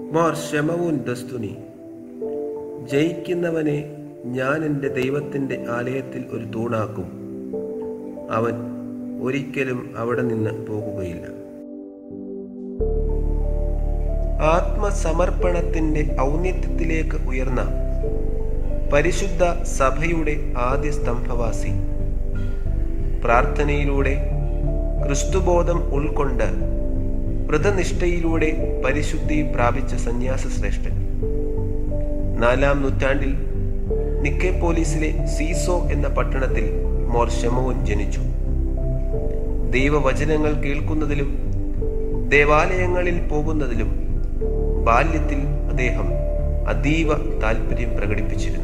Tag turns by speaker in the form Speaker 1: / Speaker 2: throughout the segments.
Speaker 1: മാർ ശമവൂൻ ദസ്തുനി, ജയിക്കുന്നവനെ ഞാൻ എൻ്റെ ദൈവത്തിൻ്റെ ആലയത്തിൽ ഒരു തൂണാക്കും, അവൻ ഒരിക്കലും അവിടെ നിന്ന് പോകുകയില്ല. ആത്മസമർപ്പണത്തിൻ്റെ ഔന്നത്യത്തിലേക്ക് ഉയർന്ന പരിശുദ്ധ സഭയുടെ ആദ്യ സ്തംഭവാസി, പ്രാർത്ഥനയിലൂടെ ക്രിസ്തുബോധം ഉൾക്കൊണ്ട് വ്രതനിഷ്ഠയിലൂടെ പരിശുദ്ധി പ്രാപിച്ച സന്യാസ ശ്രേഷ്ഠൻ. 4-ാം നൂറ്റാണ്ടിൽ നിക്കോപോലിസിലെ സീസോ എന്ന പട്ടണത്തിൽ മോർ ശമവൂൻ ജനിച്ചു. ദൈവവചനങ്ങൾ കേൾക്കുന്നതിലും ദേവാലയങ്ങളിൽ പോകുന്നതിലും ബാല്യത്തിൽ അദ്ദേഹം അതീവ താല്പര്യം പ്രകടിപ്പിച്ചിരുന്നു.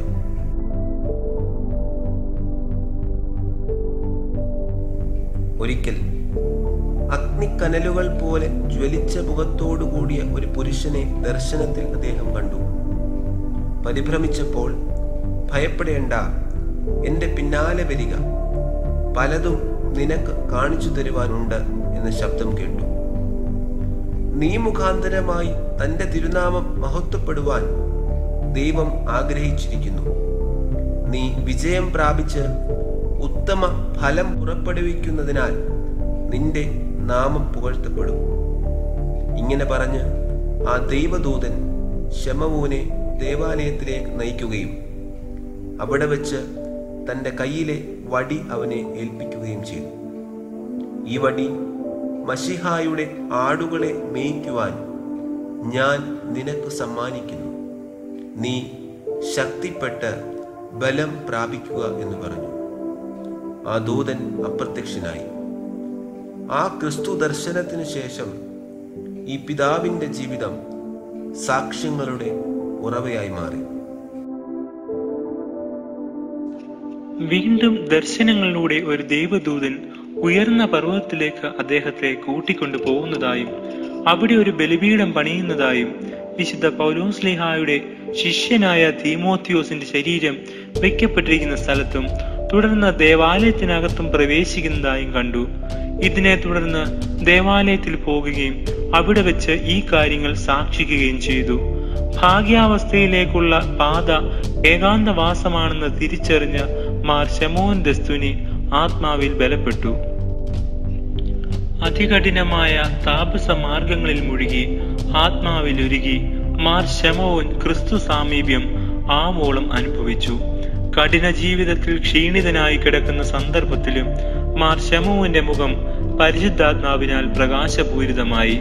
Speaker 1: ഒരിക്കൽ അഗ്നിക്കനലുകൾ പോലെ ജ്വലിച്ച മുഖത്തോടുകൂടിയ ഒരു പുരുഷനെ ദർശനത്തിൽ അദ്ദേഹം കണ്ടു. പരിഭ്രമിച്ചപ്പോൾ, ഭയപ്പെടേണ്ട, എൻ്റെ പിന്നാലെ വരിക, പലതും നിനക്ക് കാണിച്ചു തരുവാനുണ്ട് എന്ന ശബ്ദം കേട്ടു. നീ മുഖാന്തരമായി തൻ്റെ തിരുനാമം മഹത്വപ്പെടുവാൻ ദൈവം ആഗ്രഹിച്ചിരിക്കുന്നു. നീ വിജയം പ്രാപിച്ച് ഉത്തമ ഫലം പുറപ്പെടുവിക്കുന്നതിനാൽ നിന്റെ നാമം പുകഴ്ത്തപ്പെടും. ഇങ്ങനെ പറഞ്ഞ് ആ ദൈവദൂതൻ ശമവൂനെ ദേവാലയത്തിലേക്ക് നയിക്കുകയും അവിടെ വെച്ച് തൻ്റെ കയ്യിലെ വടി അവനെ ഏൽപ്പിക്കുകയും ചെയ്തു. ഈ വടി മശിഹായുടെ ആടുകളെ മേയ്ക്കുവാൻ ഞാൻ നിനക്ക് സമ്മാനിക്കുന്നു. നീ ശക്തിപ്പെട്ട് ബലം പ്രാപിക്കുക എന്ന് പറഞ്ഞു. ആ ദൂതൻ അപ്രത്യക്ഷനായി. ആ ക്രിസ്തു ദർശനത്തിന് ശേഷം ഈ പിതാവിൻ്റെ ജീവിതം സാക്ഷ്യങ്ങളുടെ ഉറവയായി മാറി.
Speaker 2: വീണ്ടും ദർശനങ്ങളിലൂടെ ഒരു ദൈവദൂതൻ ഉയർന്ന പർവ്വതത്തിലേക്ക് അദ്ദേഹത്തെ കൂട്ടിക്കൊണ്ടു പോകുന്നതായും അവിടെ ഒരു ബലിപീഠം പണിയുന്നതായും വിശുദ്ധ പൗലോസ്ലീഹായുടെ ശിഷ്യനായ തീമോത്തിയോസിന്റെ ശരീരം വയ്ക്കപ്പെട്ടിരിക്കുന്ന സ്ഥലത്തും തുടർന്ന് ദേവാലയത്തിനകത്തും പ്രവേശിക്കുന്നതായും കണ്ടു. ഇതിനെ തുടർന്ന് ദേവാലയത്തിൽ പോകുകയും അവിടെ വെച്ച് ഈ കാര്യങ്ങൾ സാക്ഷിക്കുകയും ചെയ്തു. ഭാഗ്യാവസ്ഥയിലേക്കുള്ള പാത ഏകാന്തവാസമാണെന്ന് തിരിച്ചറിഞ്ഞ മാർ ശമവൂൻ ദസ്തുനി ആത്മാവിൽ ബലപ്പെട്ടു. അതികഠിനമായ താപസ മാർഗങ്ങളിൽ മുഴുകി ആത്മാവിലുരുകി മാർ ശമവൂൻ ക്രിസ്തു സാമീപ്യം ആവോളം അനുഭവിച്ചു. കഠിന ജീവിതത്തിൽ ക്ഷീണിതനായി കിടക്കുന്ന സന്ദർഭത്തിലും മാർ ശമവൂന്റെ മുഖം പരിശുദ്ധാത്മാവിനാൽ പ്രകാശപൂരിതമായി.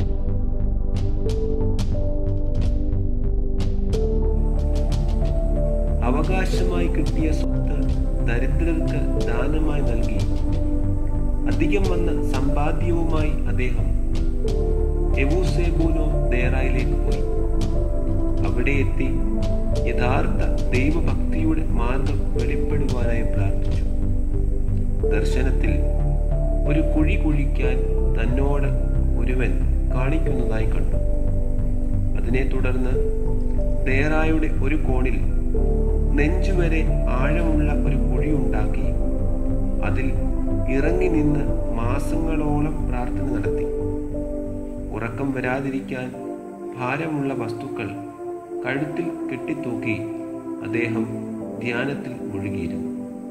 Speaker 1: അവകാശമായി കിട്ടിയ സ്വത്ത് ദരിദ്രർക്ക് ദാനമായി നൽകി അധികം വന്ന സമ്പാദ്യവുമായി അദ്ദേഹം എവൂസേബൂനോ ദേറായിലേക്ക് പോയി. അവിടെ എത്തി യഥാർത്ഥ ദൈവഭക്തിയുടെ മാർഗം വെളിപ്പെടുവാനായി പ്രാർത്ഥിച്ചു. ദർശനത്തിൽ ഒരു കുഴി കുഴിക്കാൻ തന്നോട് ഒരുവൻ കാണിക്കുന്നതായി കണ്ടു. അതിനെ തുടർന്ന് ദേറായുടെ ഒരു കോണിൽ നെഞ്ചുവരെ ആഴമുള്ള ഒരു കുഴി ഉണ്ടാക്കി അതിൽ ഇറങ്ങി നിന്ന് മാസങ്ങളോളം പ്രാർത്ഥന നടത്തി. ഉറക്കം വരാതിരിക്കാൻ ഭാരമുള്ള വസ്തുക്കൾ കഴുത്തിൽ കെട്ടിത്തൂക്കി അദ്ദേഹം ധ്യാനത്തിൽ മുഴുകിയിരുന്നു.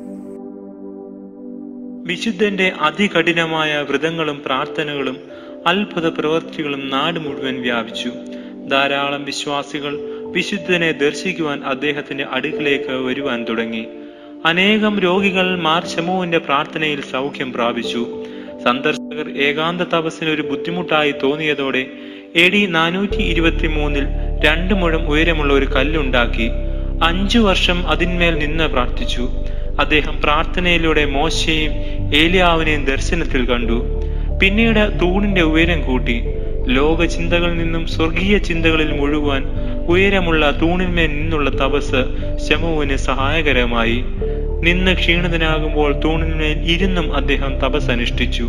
Speaker 2: വിശുദ്ധന്റെ അതികഠിനമായ വ്രതങ്ങളും പ്രാർത്ഥനകളും അത്ഭുത പ്രവൃത്തികളും നാട് മുഴുവൻ വ്യാപിച്ചു. ധാരാളം വിശ്വാസികൾ വിശുദ്ധനെ ദർശിക്കുവാൻ അദ്ദേഹത്തിന്റെ അടുക്കിലേക്ക് വരുവാൻ തുടങ്ങി. അനേകം രോഗികൾ മാർ ശമവൂന്റെ പ്രാർത്ഥനയിൽ സൗഖ്യം പ്രാപിച്ചു. സന്ദർശകർ ഏകാന്ത തപസ്സിന് ഒരു ബുദ്ധിമുട്ടായി തോന്നിയതോടെ AD 423 2 മുഴം ഉയരമുള്ള ഒരു കല്ലുണ്ടാക്കി 5 വർഷം അതിന്മേൽ നിന്ന് പ്രാർത്ഥിച്ചു. അദ്ദേഹം പ്രാർത്ഥനയിലൂടെ മോശയെയും ഏലിയാവിനെയും ദർശനത്തിൽ കണ്ടു. പിന്നീട് തൂണിന്റെ ഉയരം കൂട്ടി. ലോക ചിന്തകളിൽ നിന്നും സ്വർഗീയ ചിന്തകളിൽ മുഴുവാൻ ഉയരമുള്ള തൂണിന്മേൽ നിന്നുള്ള തപസ് ശമവൂന് സഹായകരമായി. നിന്ന് ക്ഷീണിതനാകുമ്പോൾ തൂണിന്മേൽ ഇരുന്നും അദ്ദേഹം തപസ് അനുഷ്ഠിച്ചു.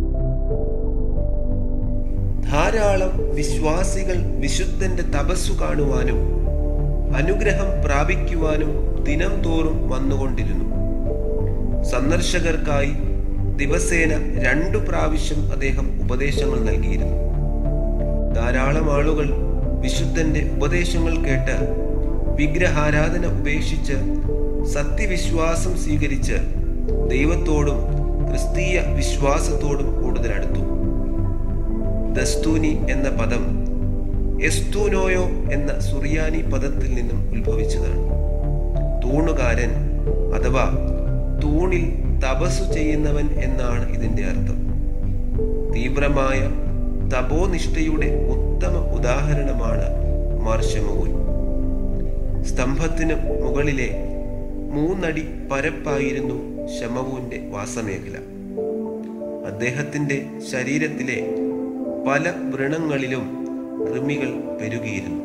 Speaker 1: ധാരാളം വിശ്വാസികൾ വിശുദ്ധന്റെ തപസ്സു കാണുവാനും അനുഗ്രഹം പ്രാപിക്കുവാനും ദിനം തോറും വന്നുകൊണ്ടിരുന്നു. സന്ദർശകർക്കായി ദിവസേന 2 പ്രാവശ്യം അദ്ദേഹം ഉപദേശങ്ങൾ നൽകിയിരുന്നു. ധാരാളം ആളുകൾ വിശുദ്ധന്റെ ഉപദേശങ്ങൾ കേട്ട് വിഗ്രഹാരാധന ഉപേക്ഷിച്ച് സത്യവിശ്വാസം സ്വീകരിച്ച് ദൈവത്തോടും ക്രിസ്തീയ വിശ്വാസത്തോടും കൂടുതൽ അടുത്തു. ദസ്തൂനി എന്ന പദം എസ്തൂനോയോ എന്ന സുറിയാനി പദത്തിൽ നിന്നും ഉത്ഭവിച്ചതാണ്. തൂണുകാരൻ അഥവാ തൂണിൽ തപസ്സു ചെയ്യുന്നവൻ എന്നാണ് ഇതിന്റെ അർത്ഥം. തീവ്രമായ തപോനിഷ്ഠയുടെ ഉത്തമ ഉദാഹരണമാണ് മാർ ശമൂവേൽ. സ്തംഭത്തിന് മുകളിലെ 3 അടി പരപ്പായിരുന്നു ശമൂവേലിന്റെ വാസമേഖല. അദ്ദേഹത്തിന്റെ ശരീരത്തിലെ പല വ്രണങ്ങളിലും കൃമികൾ പെരുകിയിരുന്നു.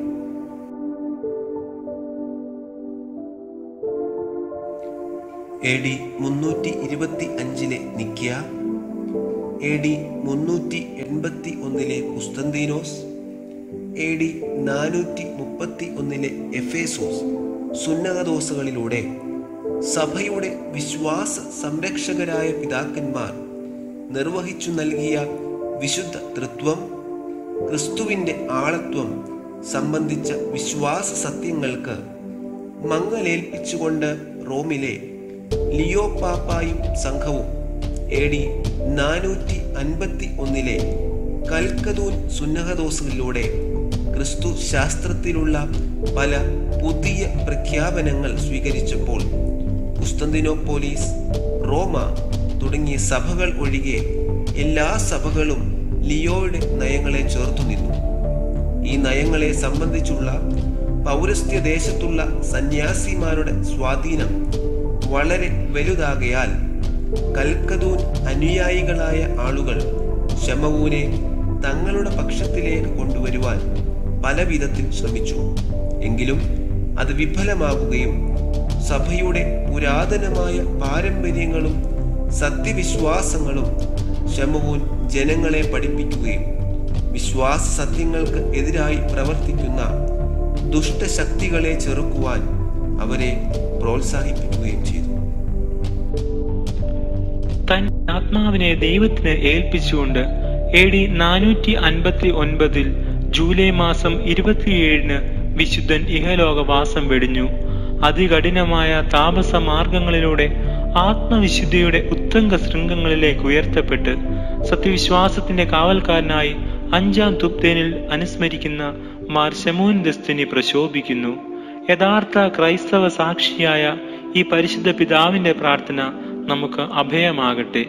Speaker 1: AD 325 നിക്യ, AD 381 കുസ്തന്തീനോസ്, AD 431 എഫേസോസ് സുന്നകദോസുകളിലൂടെ സഭയുടെ വിശ്വാസ സംരക്ഷകരായ പിതാക്കന്മാർ നിർവഹിച്ചു നൽകിയ വിശുദ്ധ തൃത്വം, ക്രിസ്തുവിന്റെ ആളത്വം സംബന്ധിച്ച വിശ്വാസ സത്യങ്ങൾക്ക് മങ്ങലേൽപ്പിച്ചുകൊണ്ട് റോമിലെ ലിയോ പാപ്പായും സംഘവും AD 451 കൽക്കദൂൻ സുന്നഹദോസുകളിലൂടെ ക്രിസ്തു ശാസ്ത്രത്തിലുള്ള പല പുതിയ പ്രഖ്യാപനങ്ങൾ സ്വീകരിച്ചപ്പോൾ കുസ്തന്തിനോപ്പോലിസ്, റോമ തുടങ്ങിയ സഭകൾ ഒഴികെ എല്ലാ സഭകളും ലിയോയുടെ നയങ്ങളെ ചേർത്തു നിന്നു. ഈ നയങ്ങളെ സംബന്ധിച്ചുള്ള പൗരസ്ത്യ ദേശത്തുള്ള സന്യാസിമാരുടെ സ്വാധീനം വളരെ വലുതാകയാൽ കൽക്കദൂൻ അനുയായികളായ ആളുകൾ ശമൂവേലിനെ തങ്ങളുടെ പക്ഷത്തിലേക്ക് കൊണ്ടുവരുവാൻ പല വിധത്തിൽ ശ്രമിച്ചു. എങ്കിലും അത് വിഫലമാവുകയും സഭയുടെ പുരാതനമായ പാരമ്പര്യങ്ങളും സത്യവിശ്വാസങ്ങളും ശമൂവേൽ ജനങ്ങളെ പഠിപ്പിക്കുകയും വിശ്വാസ സത്യങ്ങൾക്ക് എതിരായി പ്രവർത്തിക്കുന്ന ദുഷ്ടശക്തികളെ ചെറുക്കുവാൻ അവരെ പ്രോത്സാഹിപ്പിക്കുകയും ചെയ്തു.
Speaker 2: തന്റെ ആത്മാവിനെ ദൈവത്തിന് ഏൽപ്പിച്ചുകൊണ്ട് AD 459 ജൂലൈ മാസം 27 വിശുദ്ധൻ ഇഹലോകവാസം വെടിഞ്ഞു. അതികഠിനമായ താപസ മാർഗങ്ങളിലൂടെ ആത്മവിശുദ്ധിയുടെ ഉത്തംഗ ശൃംഗങ്ങളിലേക്ക് ഉയർത്തപ്പെട്ട് സത്യവിശ്വാസത്തിന്റെ കാവൽക്കാരനായി 5-ാം തുബ്ദേനിൽ അനുസ്മരിക്കുന്ന മാർ ശമൂവേൽ ദസ്തൂനി പ്രശോഭിക്കുന്നു. യഥാർത്ഥ ക്രൈസ്തവ സാക്ഷിയായ ഈ പരിശുദ്ധ പിതാവിന്റെ പ്രാർത്ഥന നമുക്ക് അഭയമാകട്ടെ.